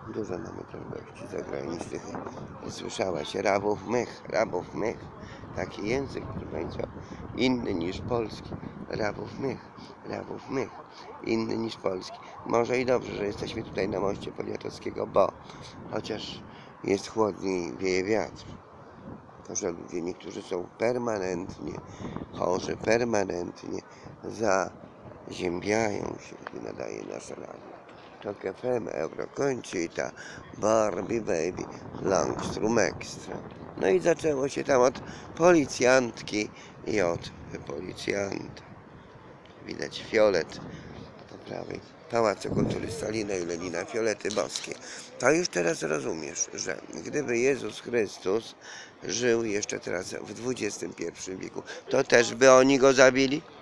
Dużo mamy też gości zagranicznych. Słyszałaś, rabów mych, rabów mych. Taki język, proszę Państwa, inny niż polski. Rabów mych, rabów mych. Inny niż polski. Może i dobrze, że jesteśmy tutaj na moście Poniatowskiego, bo chociaż jest chłodniej, wieje wiatr, to że ludzie niektórzy są permanentnie chorzy, permanentnie zaziębiają się, gdy nadaje nasza radio. Tok FM, Eurokończyta, Barbie Baby, Langstrom Extra. No i zaczęło się tam od policjantki i od policjanta. Widać fiolet po prawej. Pałacu Kultury Stalina i Lenina, fiolety boskie. To już teraz rozumiesz, że gdyby Jezus Chrystus żył jeszcze teraz w XXI wieku, to też by oni go zabili?